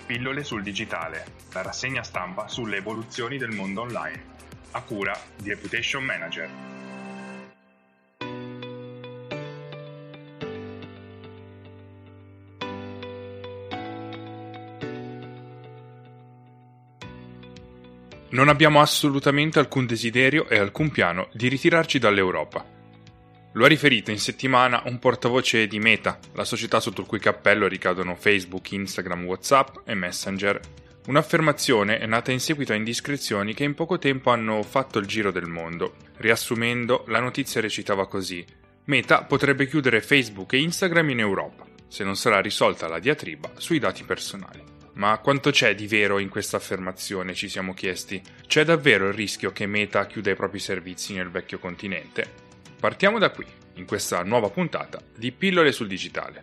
Pillole sul digitale, la rassegna stampa sulle evoluzioni del mondo online, a cura di Reputation Manager. Non abbiamo assolutamente alcun desiderio e alcun piano di ritirarci dall'Europa. Lo ha riferito in settimana un portavoce di Meta, la società sotto il cui cappello ricadono Facebook, Instagram, WhatsApp e Messenger. Un'affermazione è nata in seguito a indiscrezioni che in poco tempo hanno fatto il giro del mondo. Riassumendo, la notizia recitava così: Meta potrebbe chiudere Facebook e Instagram in Europa, se non sarà risolta la diatriba sui dati personali. Ma quanto c'è di vero in questa affermazione, ci siamo chiesti? C'è davvero il rischio che Meta chiuda i propri servizi nel vecchio continente? Partiamo da qui, in questa nuova puntata di Pillole sul digitale.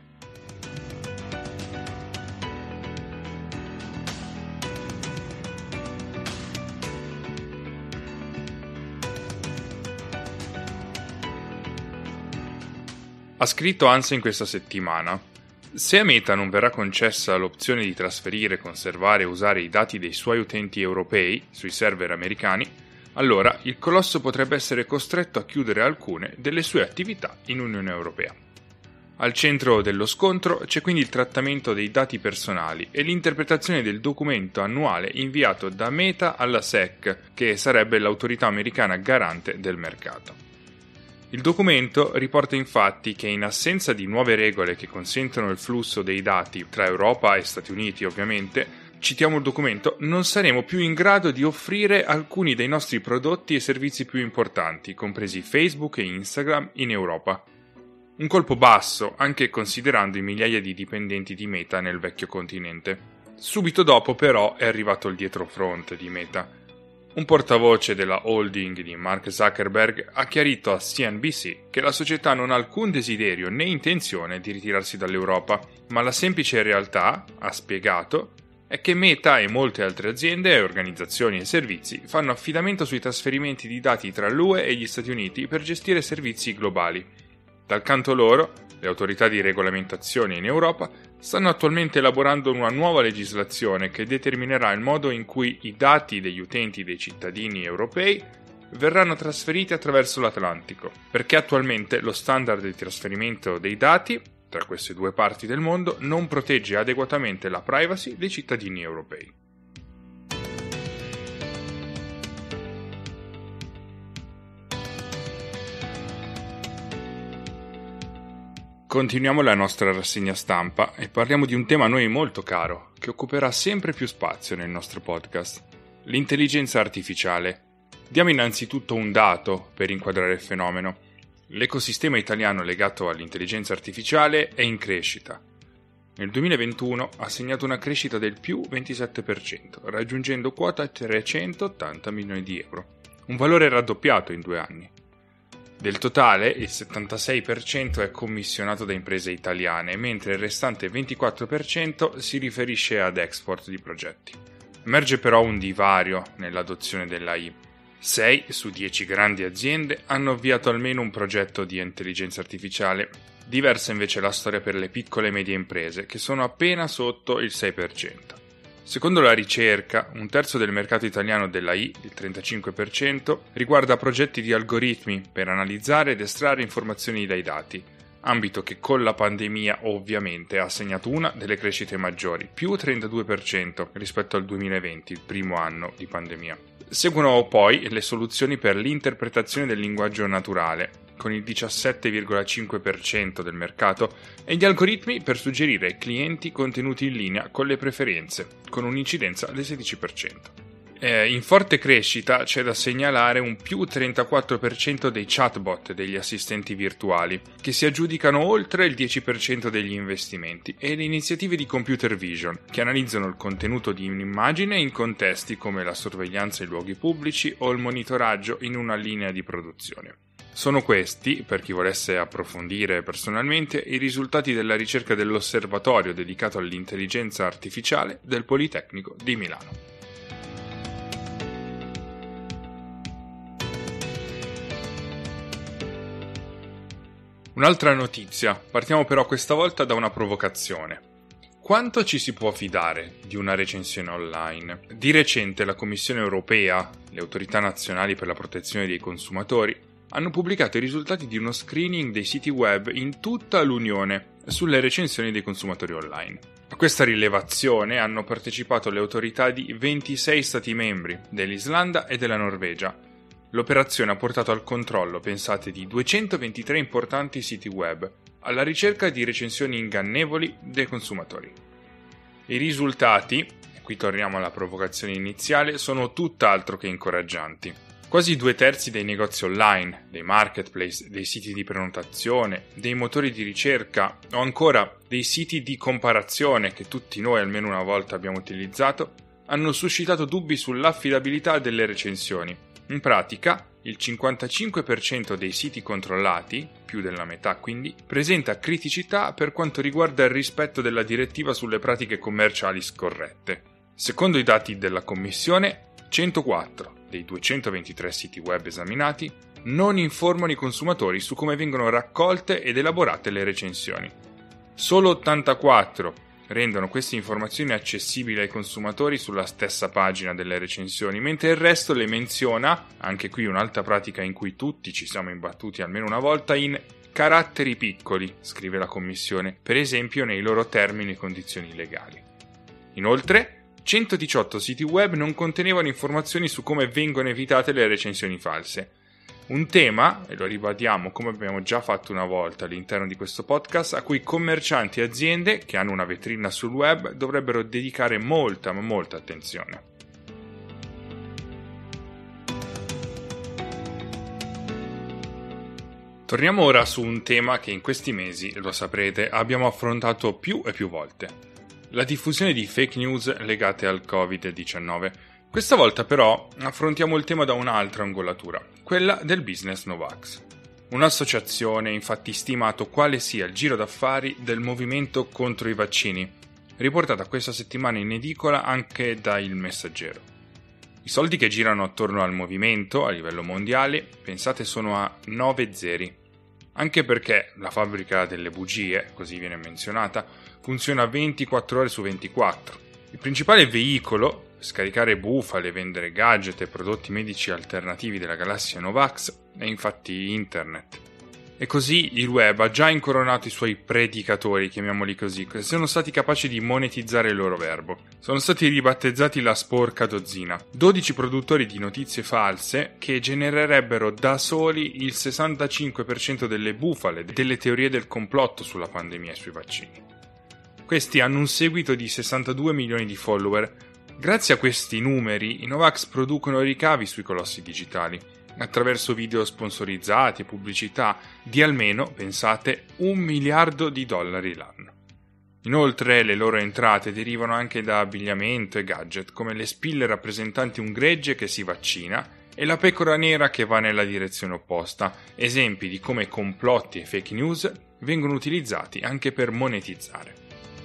Ha scritto ANSA in questa settimana: se a Meta non verrà concessa l'opzione di trasferire, conservare e usare i dati dei suoi utenti europei sui server americani, allora il colosso potrebbe essere costretto a chiudere alcune delle sue attività in Unione Europea. Al centro dello scontro c'è quindi il trattamento dei dati personali e l'interpretazione del documento annuale inviato da Meta alla SEC, che sarebbe l'autorità americana garante del mercato. Il documento riporta infatti che in assenza di nuove regole che consentono il flusso dei dati tra Europa e Stati Uniti, ovviamente, citiamo il documento, non saremo più in grado di offrire alcuni dei nostri prodotti e servizi più importanti, compresi Facebook e Instagram, in Europa. Un colpo basso, anche considerando i migliaia di dipendenti di Meta nel vecchio continente. Subito dopo, però, è arrivato il dietrofront di Meta. Un portavoce della holding di Mark Zuckerberg ha chiarito a CNBC che la società non ha alcun desiderio né intenzione di ritirarsi dall'Europa, ma la semplice realtà, ha spiegato, è che Meta e molte altre aziende, organizzazioni e servizi fanno affidamento sui trasferimenti di dati tra l'UE e gli Stati Uniti per gestire servizi globali. Dal canto loro, le autorità di regolamentazione in Europa stanno attualmente elaborando una nuova legislazione che determinerà il modo in cui i dati degli utenti dei cittadini europei verranno trasferiti attraverso l'Atlantico, perché attualmente lo standard di trasferimento dei dati tra queste due parti del mondo non protegge adeguatamente la privacy dei cittadini europei. Continuiamo la nostra rassegna stampa e parliamo di un tema a noi molto caro, che occuperà sempre più spazio nel nostro podcast: l'intelligenza artificiale. Diamo innanzitutto un dato per inquadrare il fenomeno. L'ecosistema italiano legato all'intelligenza artificiale è in crescita. Nel 2021 ha segnato una crescita del più 27%, raggiungendo quota 380 milioni di euro, un valore raddoppiato in 2 anni. Del totale, il 76% è commissionato da imprese italiane, mentre il restante 24% si riferisce ad export di progetti. Emerge però un divario nell'adozione dell'AI. 6 su 10 grandi aziende hanno avviato almeno un progetto di intelligenza artificiale. Diversa invece la storia per le piccole e medie imprese, che sono appena sotto il 6%. Secondo la ricerca, un terzo del mercato italiano dell'AI, il 35%, riguarda progetti di algoritmi per analizzare ed estrarre informazioni dai dati, ambito che con la pandemia ovviamente ha segnato una delle crescite maggiori, più 32% rispetto al 2020, il primo anno di pandemia. Seguono poi le soluzioni per l'interpretazione del linguaggio naturale, con il 17,5% del mercato, e gli algoritmi per suggerire ai clienti contenuti in linea con le preferenze, con un'incidenza del 16%. In forte crescita c'è da segnalare un più 34% dei chatbot, degli assistenti virtuali, che si aggiudicano oltre il 10% degli investimenti, e le iniziative di computer vision, che analizzano il contenuto di un'immagine in contesti come la sorveglianza in luoghi pubblici o il monitoraggio in una linea di produzione. Sono questi, per chi volesse approfondire personalmente, i risultati della ricerca dell'osservatorio dedicato all'intelligenza artificiale del Politecnico di Milano. Un'altra notizia, partiamo però questa volta da una provocazione. Quanto ci si può fidare di una recensione online? Di recente la Commissione europea, le autorità nazionali per la protezione dei consumatori, hanno pubblicato i risultati di uno screening dei siti web in tutta l'Unione sulle recensioni dei consumatori online. A questa rilevazione hanno partecipato le autorità di 26 Stati membri, dell'Islanda e della Norvegia. L'operazione ha portato al controllo, pensate, di 223 importanti siti web, alla ricerca di recensioni ingannevoli dei consumatori. I risultati, e qui torniamo alla provocazione iniziale, sono tutt'altro che incoraggianti. Quasi 2/3 dei negozi online, dei marketplace, dei siti di prenotazione, dei motori di ricerca o ancora dei siti di comparazione che tutti noi almeno una volta abbiamo utilizzato, hanno suscitato dubbi sull'affidabilità delle recensioni. In pratica, il 55% dei siti controllati, più della metà quindi, presenta criticità per quanto riguarda il rispetto della direttiva sulle pratiche commerciali scorrette. Secondo i dati della Commissione, 104 dei 223 siti web esaminati non informano i consumatori su come vengono raccolte ed elaborate le recensioni. Solo 84 rendono queste informazioni accessibili ai consumatori sulla stessa pagina delle recensioni, mentre il resto le menziona, anche qui un'altra pratica in cui tutti ci siamo imbattuti almeno una volta, in caratteri piccoli, scrive la Commissione, per esempio nei loro termini e condizioni legali. Inoltre, 118 siti web non contenevano informazioni su come vengono evitate le recensioni false. Un tema, e lo ribadiamo come abbiamo già fatto una volta all'interno di questo podcast, a cui commercianti e aziende che hanno una vetrina sul web dovrebbero dedicare molta attenzione. Torniamo ora su un tema che in questi mesi, lo saprete, abbiamo affrontato più e più volte: la diffusione di fake news legate al Covid-19. Questa volta però affrontiamo il tema da un'altra angolatura, quella del business Novax. Un'associazione infatti stimato quale sia il giro d'affari del movimento contro i vaccini, riportata questa settimana in edicola anche da Il Messaggero. I soldi che girano attorno al movimento a livello mondiale, pensate, sono a 9 zeri. Anche perché la fabbrica delle bugie, così viene menzionata, funziona 24 ore su 24. Il principale veicolo scaricare bufale, vendere gadget e prodotti medici alternativi della galassia Novax è infatti internet. E così il web ha già incoronato i suoi predicatori, chiamiamoli così, che sono stati capaci di monetizzare il loro verbo. Sono stati ribattezzati la sporca dozzina, 12 produttori di notizie false che genererebbero da soli il 65% delle bufale, delle teorie del complotto sulla pandemia e sui vaccini. Questi hanno un seguito di 62 milioni di follower. Grazie a questi numeri, i Novax producono ricavi sui colossi digitali, attraverso video sponsorizzati e pubblicità di almeno, pensate, $1 miliardo l'anno. Inoltre, le loro entrate derivano anche da abbigliamento e gadget, come le spille rappresentanti un gregge che si vaccina e la pecora nera che va nella direzione opposta, esempi di come complotti e fake news vengono utilizzati anche per monetizzare.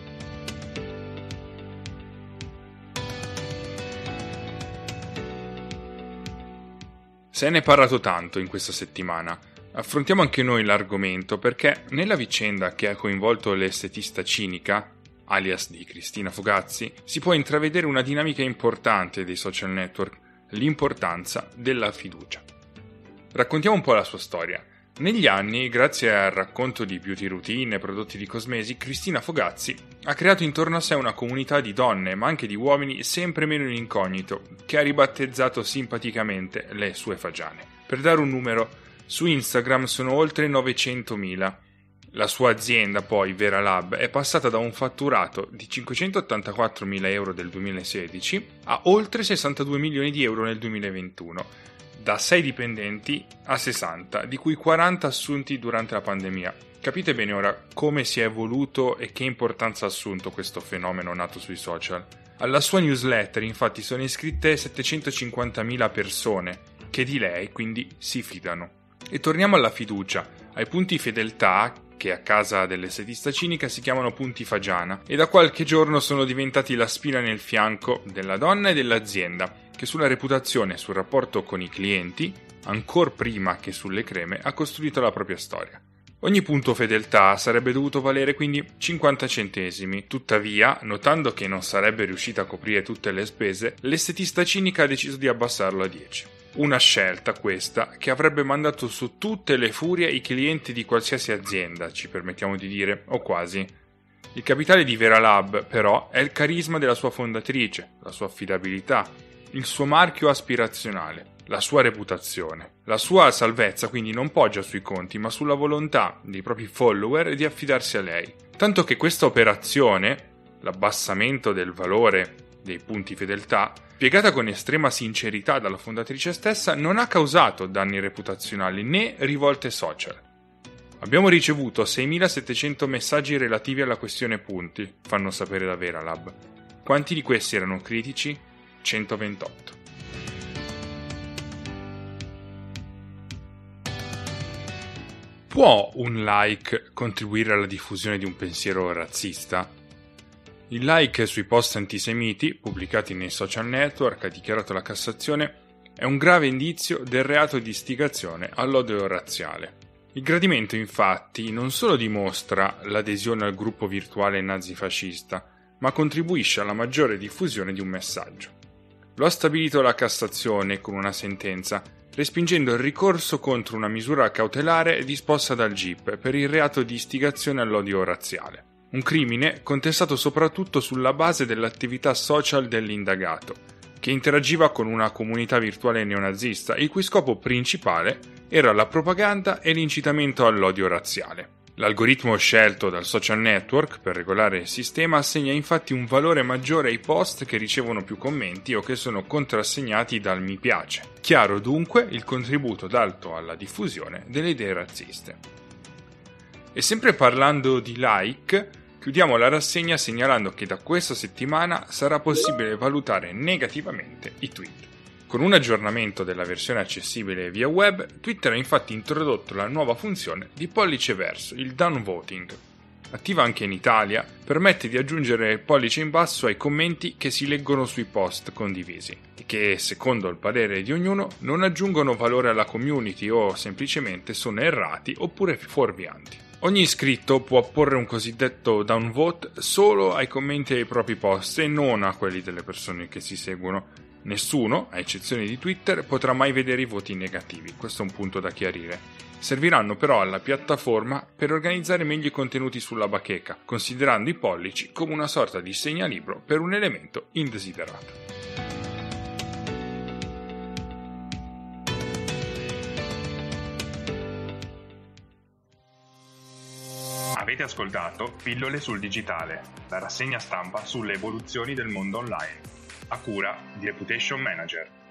Se ne è parlato tanto in questa settimana. Affrontiamo anche noi l'argomento perché nella vicenda che ha coinvolto l'estetista cinica, alias di Cristina Fugazzi, si può intravedere una dinamica importante dei social network, l'importanza della fiducia. Raccontiamo un po' la sua storia. Negli anni, grazie al racconto di beauty routine e prodotti di cosmesi, Cristina Fugazzi ha creato intorno a sé una comunità di donne, ma anche di uomini sempre meno in incognito, che ha ribattezzato simpaticamente le sue fagiane. Per dare un numero, su Instagram sono oltre 900.000. La sua azienda, poi, Vera Lab, è passata da un fatturato di 584.000 euro del 2016 a oltre 62 milioni di euro nel 2021. Da 6 dipendenti a 60, di cui 40 assunti durante la pandemia. Capite bene ora come si è evoluto e che importanza ha assunto questo fenomeno nato sui social. Alla sua newsletter infatti sono iscritte 750.000 persone, che di lei quindi si fidano. E torniamo alla fiducia, ai punti fedeltà, che a casa dell'estetista cinica si chiamano punti fagiana, e da qualche giorno sono diventati la spina nel fianco della donna e dell'azienda, che sulla reputazione e sul rapporto con i clienti, ancor prima che sulle creme, ha costruito la propria storia. Ogni punto fedeltà sarebbe dovuto valere quindi 50 centesimi, tuttavia, notando che non sarebbe riuscita a coprire tutte le spese, l'estetista cinica ha deciso di abbassarlo a 10. Una scelta questa che avrebbe mandato su tutte le furie i clienti di qualsiasi azienda, ci permettiamo di dire, o quasi. Il capitale di Veralab, però, è il carisma della sua fondatrice, la sua affidabilità, il suo marchio aspirazionale, la sua reputazione. La sua salvezza quindi non poggia sui conti, ma sulla volontà dei propri follower di affidarsi a lei. Tanto che questa operazione, l'abbassamento del valore dei punti fedeltà, spiegata con estrema sincerità dalla fondatrice stessa, non ha causato danni reputazionali né rivolte social. Abbiamo ricevuto 6.700 messaggi relativi alla questione punti, fanno sapere da Veralab. Quanti di questi erano critici? 128. Può un like contribuire alla diffusione di un pensiero razzista? Il like sui post antisemiti, pubblicati nei social network, ha dichiarato la Cassazione, è un grave indizio del reato di istigazione all'odio razziale. Il gradimento, infatti, non solo dimostra l'adesione al gruppo virtuale nazifascista, ma contribuisce alla maggiore diffusione di un messaggio. Lo ha stabilito la Cassazione con una sentenza, respingendo il ricorso contro una misura cautelare disposta dal GIP per il reato di istigazione all'odio razziale. Un crimine contestato soprattutto sulla base dell'attività social dell'indagato, che interagiva con una comunità virtuale neonazista, il cui scopo principale era la propaganda e l'incitamento all'odio razziale. L'algoritmo scelto dal social network per regolare il sistema assegna infatti un valore maggiore ai post che ricevono più commenti o che sono contrassegnati dal mi piace. Chiaro dunque il contributo dato alla diffusione delle idee razziste. E sempre parlando di like, chiudiamo la rassegna segnalando che da questa settimana sarà possibile valutare negativamente i tweet. Con un aggiornamento della versione accessibile via web, Twitter ha infatti introdotto la nuova funzione di pollice verso, il downvoting. Attiva anche in Italia, permette di aggiungere il pollice in basso ai commenti che si leggono sui post condivisi e che, secondo il parere di ognuno, non aggiungono valore alla community o semplicemente sono errati oppure fuorvianti. Ogni iscritto può apporre un cosiddetto downvote solo ai commenti ai propri post e non a quelli delle persone che si seguono. Nessuno, a eccezione di Twitter, potrà mai vedere i voti negativi, questo è un punto da chiarire. Serviranno però alla piattaforma per organizzare meglio i contenuti sulla bacheca, considerando i pollici come una sorta di segnalibro per un elemento indesiderato. Avete ascoltato Pillole sul digitale, la rassegna stampa sulle evoluzioni del mondo online, a cura di Reputation Manager.